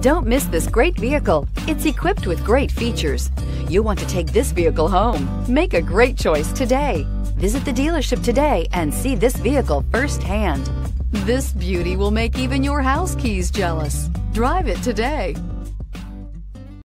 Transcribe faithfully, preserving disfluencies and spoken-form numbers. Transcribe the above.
Don't miss this great vehicle. It's equipped with great features. You'll want to take this vehicle home. Make a great choice today. Visit the dealership today and see this vehicle firsthand. This beauty will make even your house keys jealous. Drive it today.